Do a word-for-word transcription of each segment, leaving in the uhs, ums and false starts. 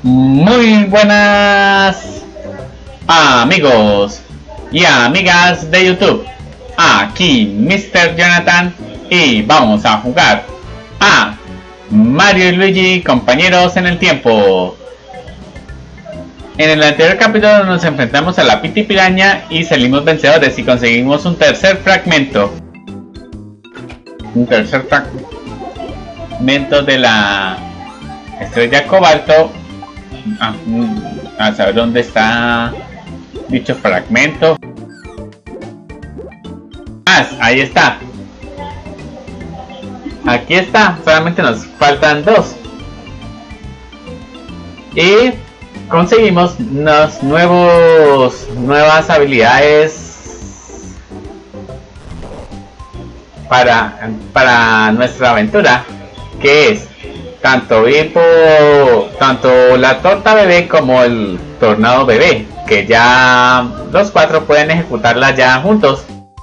Muy buenas amigos y amigas de YouTube. Aquí mister Jonathan y vamos a jugar a Mario y Luigi compañeros en el tiempo. En el anterior capítulo nos enfrentamos a la Piti Piraña y salimos vencedores y conseguimos un tercer fragmento. Un tercer fragmento de la estrella cobalto. Ah, a saber dónde está dicho fragmento. Ah, ahí está. Aquí está. Solamente nos faltan dos. Y conseguimos unos nuevos nuevas habilidades para para nuestra aventura, que es tanto Bimbo, tanto la torta bebé como el tornado bebé, que ya los cuatro pueden ejecutarla ya juntos.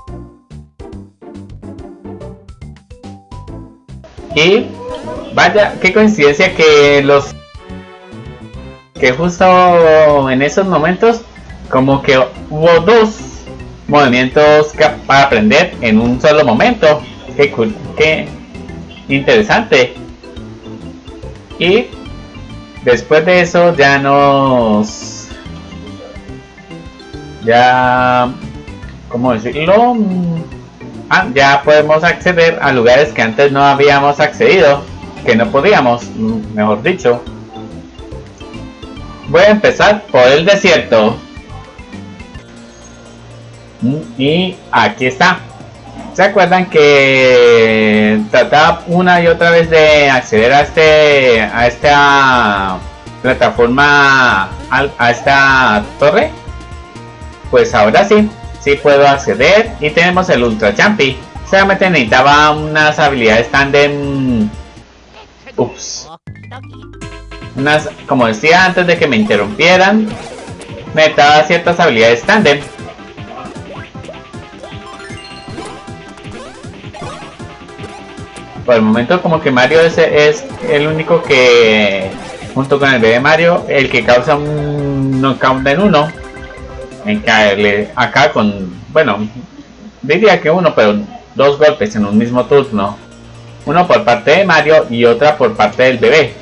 Y vaya, qué coincidencia que los que justo en esos momentos como que hubo dos movimientos para aprender en un solo momento. Qué cool, qué interesante. Y después de eso ya nos ya ¿cómo decirlo? Ah, ya podemos acceder a lugares que antes no habíamos accedido, que no podíamos, mejor dicho. Voy a empezar por el desierto. Y aquí está. ¿Se acuerdan que trataba una y otra vez de acceder a este a esta plataforma, a, a esta torre? Pues ahora sí, sí puedo acceder y tenemos el Ultra Champi. Solamente necesitaba unas habilidades tandem. Ups. Unas, como decía antes de que me interrumpieran, necesitaba ciertas habilidades tandem. Por el momento como que Mario es, es el único que, junto con el bebé Mario, el que causa un knockout en uno. En caerle acá con, bueno, diría que uno, pero dos golpes en un mismo turno. Uno por parte de Mario y otra por parte del bebé.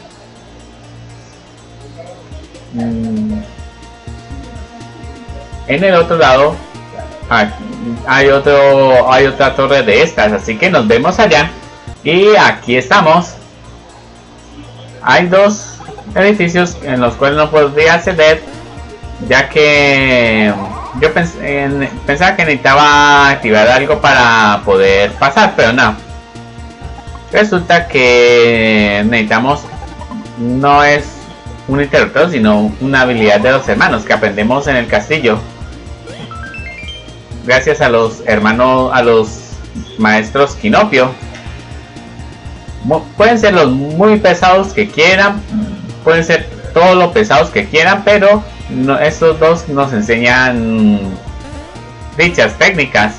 En el otro lado hay otro, hay otra torre de estas, así que nos vemos allá. Y aquí estamos. Hay dos edificios en los cuales no podría acceder, ya que yo pens en, pensaba que necesitaba activar algo para poder pasar, pero no. Resulta que necesitamos, no es un interruptor, sino una habilidad de los hermanos que aprendemos en el castillo. Gracias a los hermanos, a los maestros Kinopio. Pueden ser los muy pesados que quieran, pueden ser todos los pesados que quieran, pero no, estos dos nos enseñan dichas técnicas.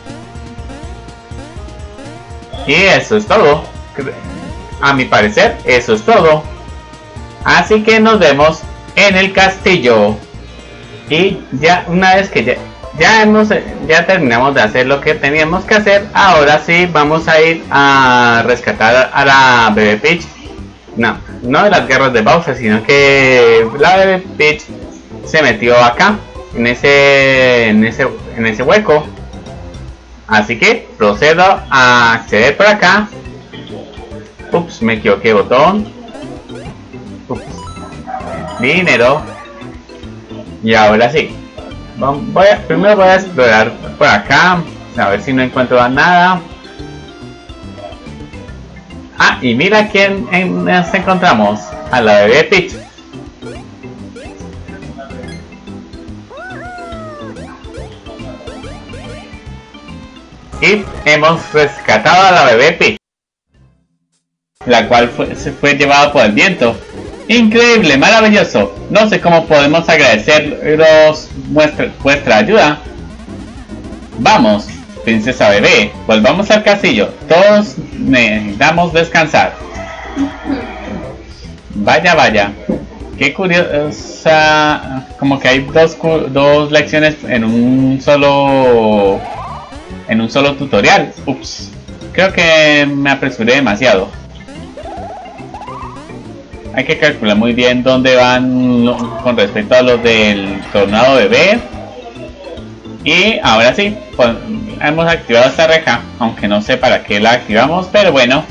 Y eso es todo. A mi parecer, eso es todo. Así que nos vemos en el castillo. Y ya una vez que ya, ya hemos ya terminamos de hacer lo que teníamos que hacer, ahora sí vamos a ir a rescatar a la bebé Peach. No, no de las guerras de Bowser, sino que la bebé Peach se metió acá, en ese, en ese, en ese hueco. Así que procedo a acceder por acá. Ups, me equivoqué botón. Ups. Dinero. Y ahora sí. Voy a, primero voy a explorar por acá, a ver si no encuentro nada. Ah, y mira quién en, nos encontramos. A la bebé Peach. Y hemos rescatado a la bebé Peach, la cual fue, se fue llevada por el viento. Increíble, maravilloso. No sé cómo podemos agradeceros vuestra, vuestra ayuda. Vamos, princesa bebé, volvamos al castillo. Todos necesitamos descansar. Vaya, vaya. Qué curiosa, como que hay dos, dos lecciones en un solo en un solo tutorial. Ups, creo que me apresuré demasiado. Hay que calcular muy bien dónde van con respecto a los del tornado bebé. Y ahora sí, pues, hemos activado esta reja, aunque no sé para qué la activamos, pero bueno.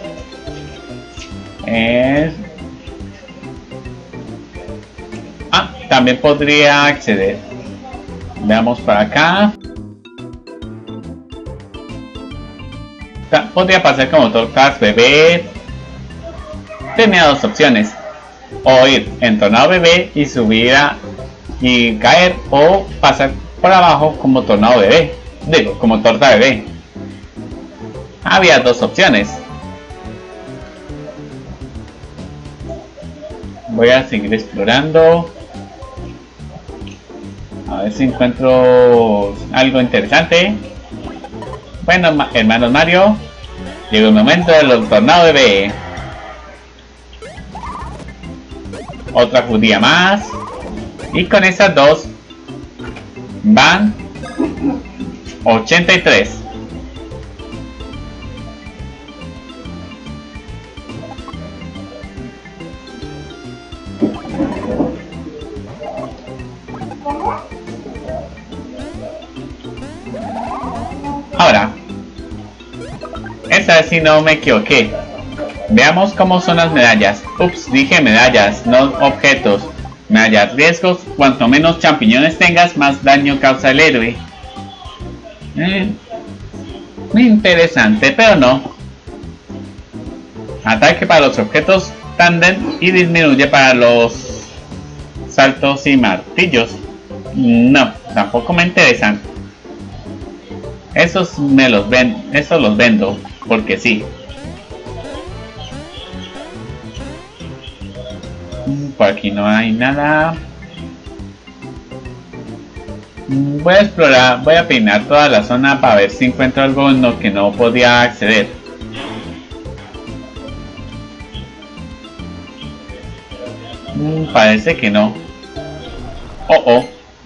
Eh... Ah, también podría acceder. Veamos para acá. Podría pasar como tortas bebé. Tenía dos opciones: o ir en tornado bebé y subir a, y caer, o pasar por abajo como tornado bebé, digo, como torta bebé. Había dos opciones. Voy a seguir explorando, a ver si encuentro algo interesante. Bueno, hermanos Mario, llegó el momento del tornado bebé. Otra judía más, y con esas dos van ochenta y tres. Ahora, esta vez si no me equivoqué. Veamos cómo son las medallas. Ups, dije medallas, no objetos. Medallas, riesgos. Cuanto menos champiñones tengas, más daño causa el héroe. Eh, interesante, pero no. Ataque para los objetos tándem y disminuye para los saltos y martillos. No, tampoco me interesan. Esos me los ven, esos los vendo, porque sí. Por aquí no hay nada. Voy a explorar, voy a peinar toda la zona para ver si encuentro algo en lo que no podía acceder. Mm, parece que no. Oh, oh.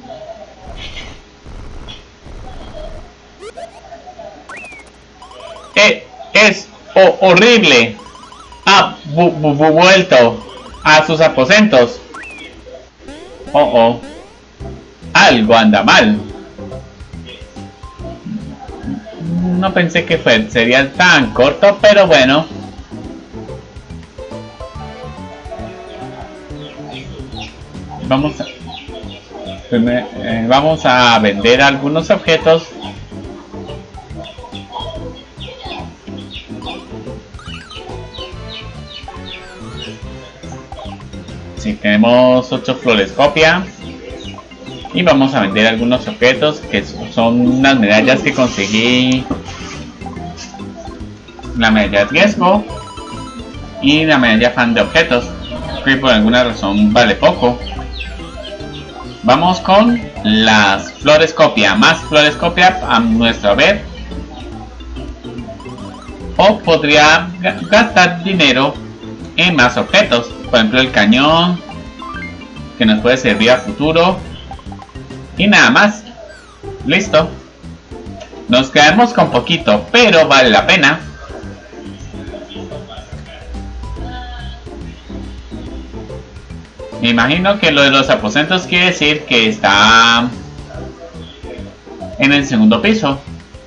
Eh, es oh, horrible. Ha bu bu bu vuelto a sus aposentos. Oh, oh. Algo anda mal. No pensé que fue, sería tan corto, pero bueno. Vamos a, eh, vamos a vender algunos objetos. Si tenemos ocho flores copia. Y vamos a vender algunos objetos que son unas medallas que conseguí. La medalla de riesgo y la medalla fan de objetos, que por alguna razón vale poco. Vamos con las flores copia. Más flores copia a nuestro ver. O podría gastar dinero en más objetos. Por ejemplo, el cañón, que nos puede servir a futuro. Y nada más. Listo. Nos quedamos con poquito, pero vale la pena. Me imagino que lo de los aposentos quiere decir que está en el segundo piso.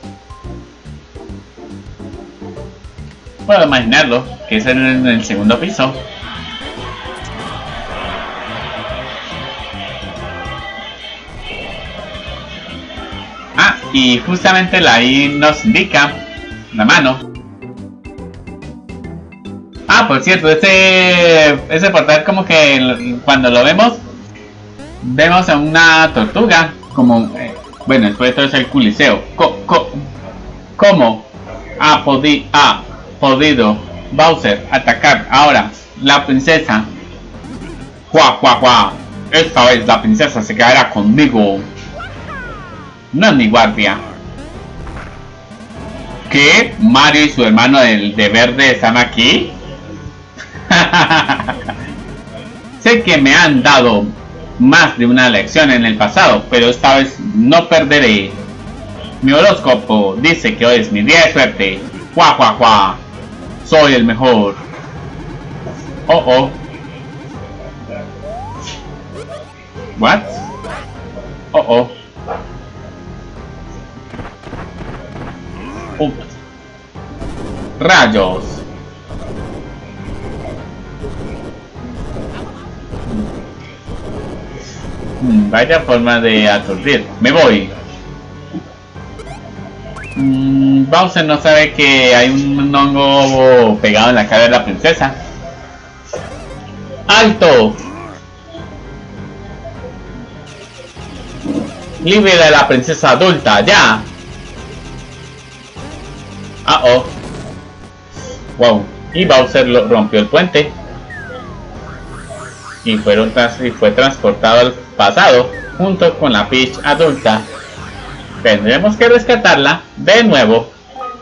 Puedo imaginarlo, que es en el segundo piso. Ah, y justamente la ahí nos indica la mano. Ah, por cierto, ese, ese portal como que cuando lo vemos, vemos a una tortuga, como, eh, bueno, después de todo es el Coliseo. Co, co, ¿Cómo ha, podi, ha podido Bowser atacar ahora la princesa? ¡Guau, guau, guau! Esta vez la princesa se quedará conmigo. No es mi guardia. ¿Qué? ¿Mario y su hermano del de verde están aquí? Sé que me han dado más de una lección en el pasado, pero esta vez no perderé. Mi horóscopo dice que hoy es mi día de suerte. ¡Cuá, cuá, cuá! Soy el mejor. Oh, oh. What? Oh, oh. Ups. Rayos. Hmm, vaya forma de aturdir. Me voy. Mm, Bowser no sabe que hay un hongo pegado en la cara de la princesa. ¡Alto! ¡Libre a la princesa adulta, ya! Ah, oh. Wow. Y Bowser lo rompió el puente. Y, fueron tras y fue transportado al pasado junto con la Peach adulta. Tendremos que rescatarla de nuevo.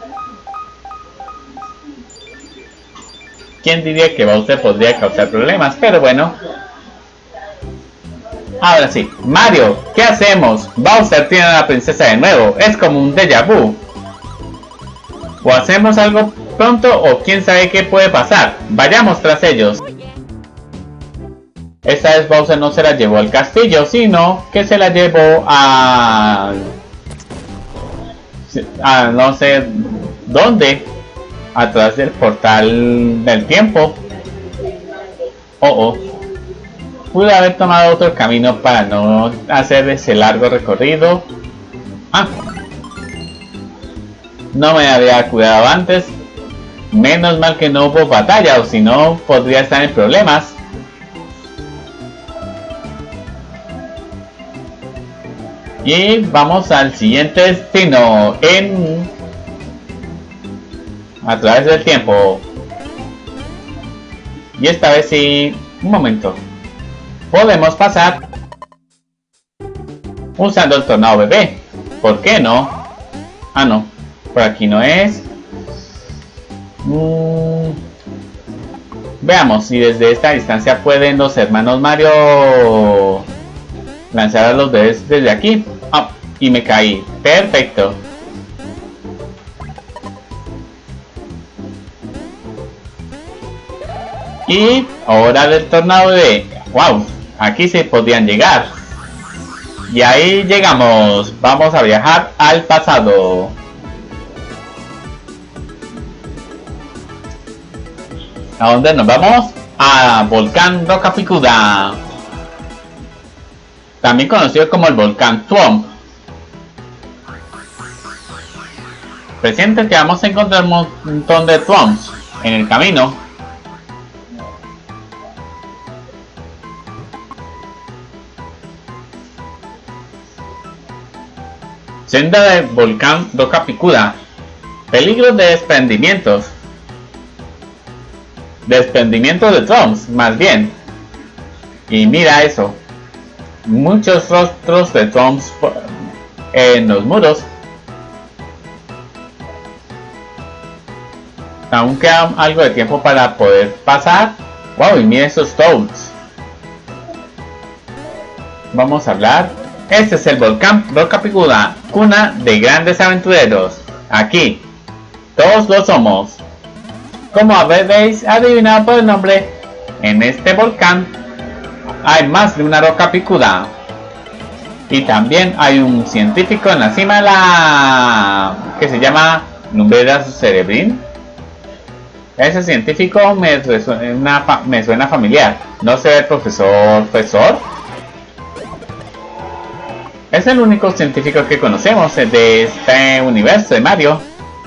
¿Quién diría que Bowser podría causar problemas? Pero bueno. Ahora sí, Mario, ¿qué hacemos? Bowser tiene a la princesa de nuevo. Es como un déjà vu. O hacemos algo pronto o quién sabe qué puede pasar. Vayamos tras ellos. Esta vez Bowser no se la llevó al castillo, sino que se la llevó a... a no sé dónde. A través del portal del tiempo. Oh, oh. Pude haber tomado otro camino para no hacer ese largo recorrido. Ah. No me había cuidado antes. Menos mal que no hubo batalla, o si no podría estar en problemas. Y vamos al siguiente destino en... a través del tiempo. Y esta vez sí... un momento. Podemos pasar usando el tornado bebé. ¿Por qué no? Ah, no. Por aquí no es. Mm. Veamos si desde esta distancia pueden los hermanos Mario lanzar a los bebés desde aquí. Ah, y me caí. Perfecto. Y ahora del tornado bebé. Wow. Aquí se podían llegar. Y ahí llegamos. Vamos a viajar al pasado. ¿A dónde nos vamos? A Volcán Roca Picuda. También conocido como el Volcán Thwomp. Presente que vamos a encontrar un montón de Thwomps en el camino. Senda del Volcán Roca Picuda. Peligros de desprendimientos. Desprendimiento de Thwomps, más bien. Y mira eso. Muchos rostros de Thwomps en los muros. Aún queda algo de tiempo para poder pasar. Wow, y mira esos Toads. Vamos a hablar. Este es el Volcán Roca Picuda, cuna de grandes aventureros. Aquí, todos lo somos. Como habéis adivinado por el nombre, en este volcán hay más de una roca picuda. Y también hay un científico en la cima de la... que se llama Numberas Cerebrin. Ese científico me suena, me suena familiar. ¿No sé el profesor profesor? Es el único científico que conocemos de este universo de Mario.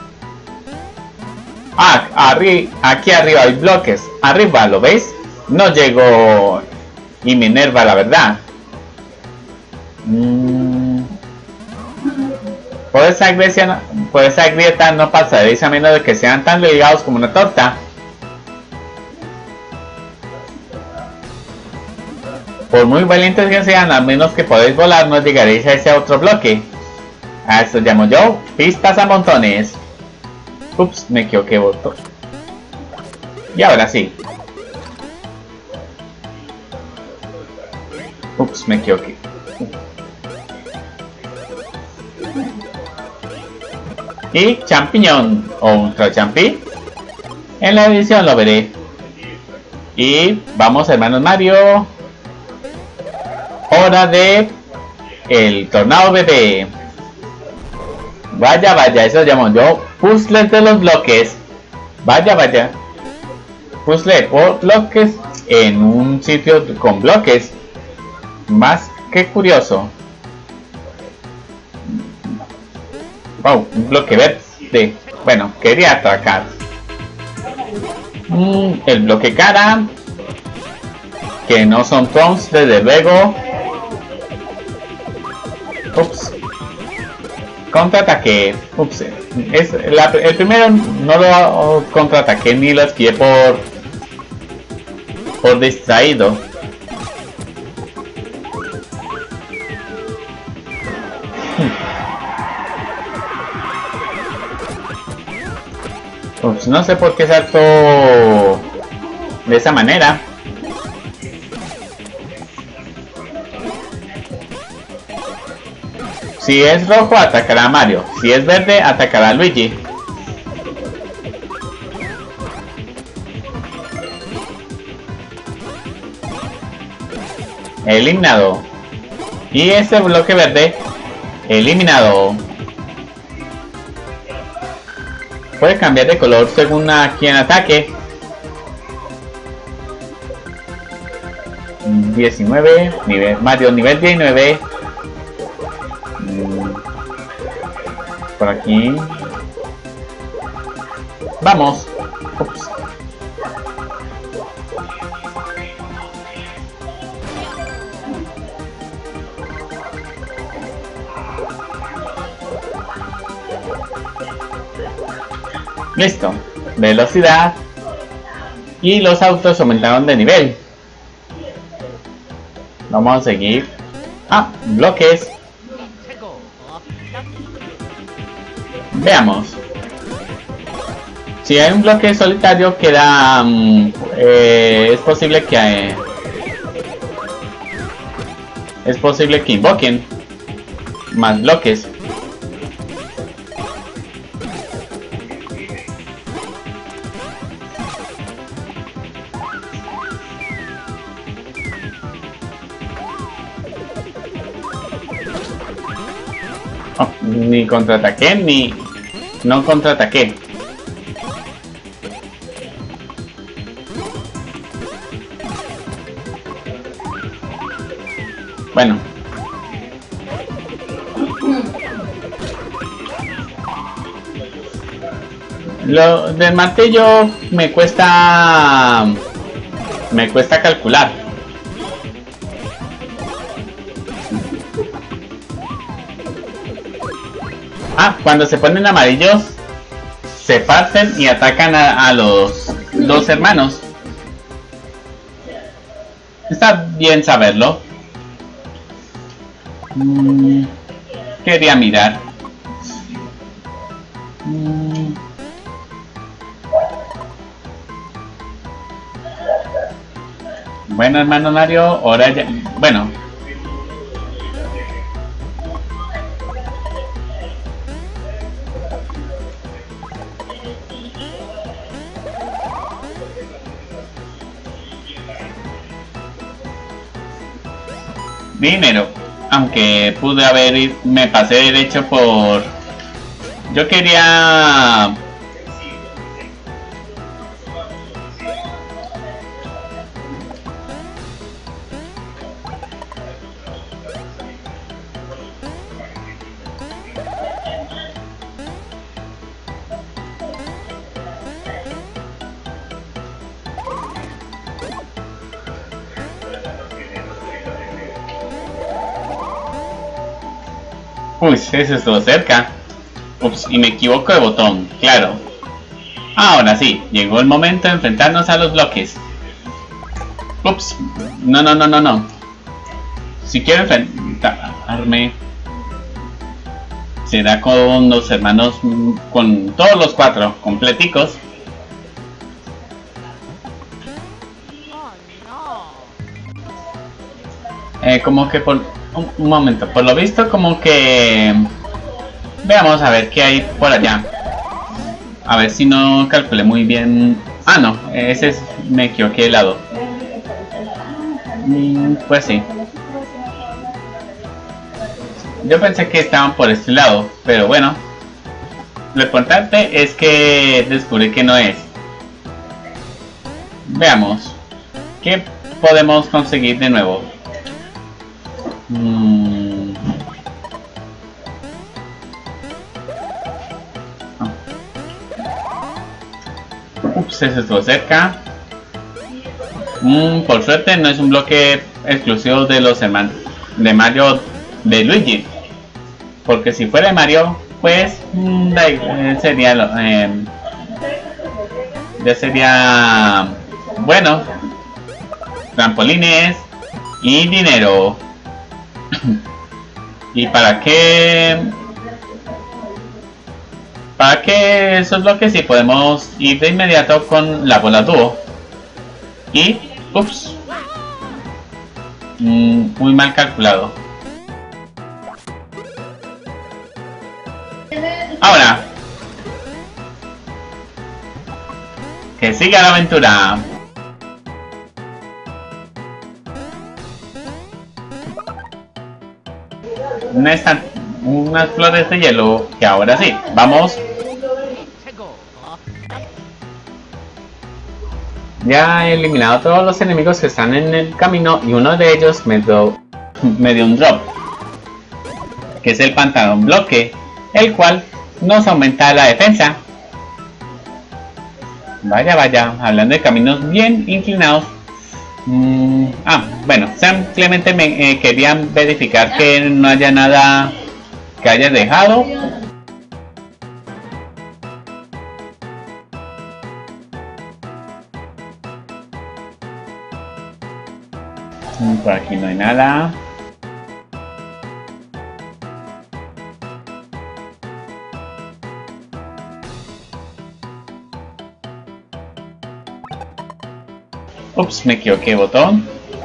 Ah, arri aquí arriba hay bloques. Arriba, ¿lo veis? No llego y me enerva la verdad. Mm. Por esa grieta, por esa grieta no pasaréis a menos de que sean tan delgados como una torta. Por muy valientes que sean, a menos que podéis volar, no llegaréis a ese otro bloque. A esto llamo yo pistas a montones. Ups, me equivoqué, voto. Y ahora sí. Ups, me equivoqué. Y champiñón o ultra champi. En la edición lo veré. Y vamos, hermanos Mario. Hora de el tornado bebé. Vaya, vaya, eso llamo yo puzzles de los bloques. Vaya, vaya. Puzzle por bloques en un sitio con bloques. Más que curioso. Wow, un bloque verde. Bueno, quería atacar. Mm, el bloque cara. Que no son tons, desde luego. Ups. Contraataque. Ups. Es la, el primero no lo contraataqué ni lo esquivé por por distraído. Ups, no sé por qué saltó de esa manera. Si es rojo, atacará a Mario. Si es verde, atacará a Luigi. Eliminado. Y este bloque verde, eliminado. Puede cambiar de color según a quien ataque. diecinueve, nivel, Mario nivel diecinueve. Por aquí. Vamos. Ups. Listo. Velocidad. Y los autos aumentaron de nivel. Vamos a seguir. Ah, bloques. Veamos. Si hay un bloque solitario queda um, eh, es posible que eh, es posible que invoquen más bloques. Oh, ni contraataqué ni no contraataqué. Bueno. Lo del martillo me cuesta me cuesta calcular. Ah, cuando se ponen amarillos se parten y atacan a, a los dos hermanos. Está bien saberlo. Mm, quería mirar. Mm. Bueno, hermano Mario, ahora ya... Bueno. Dinero. Aunque pude haber ido, me pasé derecho por... Yo quería... Uy, ese estuvo cerca. Ups, y me equivoco de botón, claro. Ahora sí, llegó el momento de enfrentarnos a los bloques. Ups, no, no, no, no, no. Si quiero enfrentarme, será con los hermanos, con todos los cuatro completicos. Eh, como que por... Un, un momento, por lo visto como que... Veamos a ver qué hay por allá. A ver si no calculé muy bien... Ah, no, ese es... Me equivoqué de lado. Mm, pues sí. Yo pensé que estaban por este lado, pero bueno. Lo importante es que descubrí que no es. Veamos. ¿Qué podemos conseguir de nuevo? Mm. Oh. Ups, eso estuvo cerca. Mm, por suerte no es un bloque exclusivo de los hermanos de Mario de Luigi. Porque si fuera de Mario, pues mm, eh, sería lo, eh, ya sería bueno, trampolines y dinero. ¿Y para qué? ¿Para qué esos bloques? Si podemos ir de inmediato con la bola dúo. Y ups, mm, muy mal calculado. Ahora, que siga la aventura. Están unas flores de hielo que ahora sí, vamos. Ya he eliminado a todos los enemigos que están en el camino y uno de ellos me dio, me dio un drop, que es el pantalón bloque, el cual nos aumenta la defensa. Vaya, vaya, hablando de caminos bien inclinados. Mm, ah, bueno, simplemente me eh, querían verificar que no haya nada que haya dejado. Mm, por aquí no hay nada. Ups, me equivoqué, botón.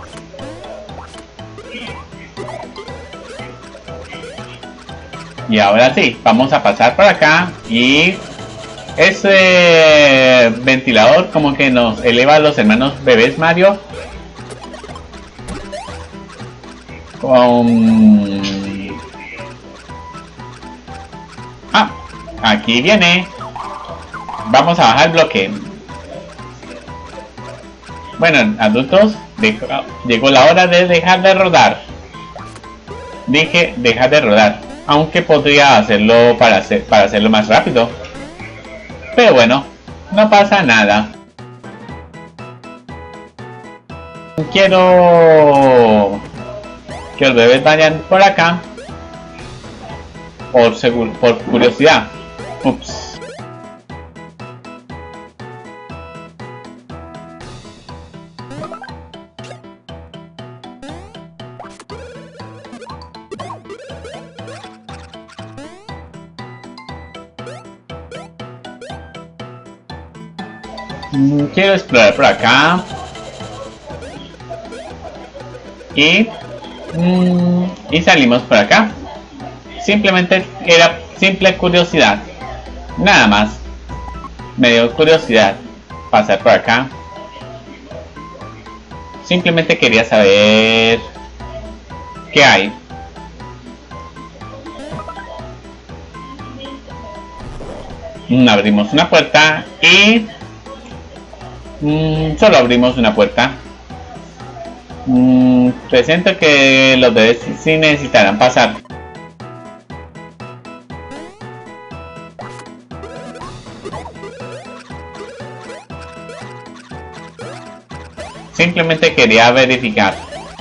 Y ahora sí, vamos a pasar por acá y ese ventilador como que nos eleva a los hermanos bebés Mario. Con... Ah, aquí viene. Vamos a bajar el bloque. Bueno, adultos, dejó, llegó la hora de dejar de rodar. Dije dejar de rodar, aunque podría hacerlo para, hacer, para hacerlo más rápido. Pero bueno, no pasa nada. Quiero que los bebés vayan por acá. Por, seguro, por curiosidad. Ups. Quiero explorar por acá. Y, mmm, y salimos por acá. Simplemente era simple curiosidad. Nada más. Me dio curiosidad pasar por acá. Simplemente quería saber qué hay. Abrimos una puerta y... Mm, solo abrimos una puerta. Mm, presento que los bebés sí necesitarán pasar. Simplemente quería verificar.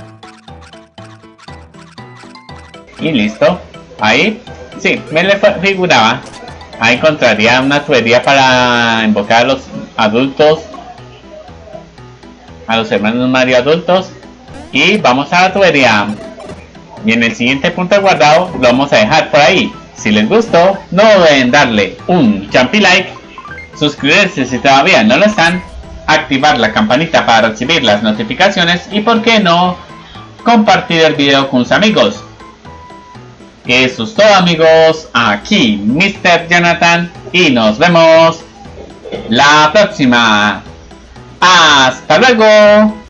Y listo. Ahí, sí, me le figuraba. Ahí encontraría una tubería para invocar a los adultos, a los hermanos Mario adultos. Y vamos a la tubería. Y en el siguiente punto de guardado lo vamos a dejar por ahí. Si les gustó, no deben darle un champi like, suscribirse si todavía no lo están, activar la campanita para recibir las notificaciones y por qué no, compartir el video con sus amigos. Eso es todo, amigos. Aquí mister Jonathan y nos vemos la próxima. ¡Hasta luego!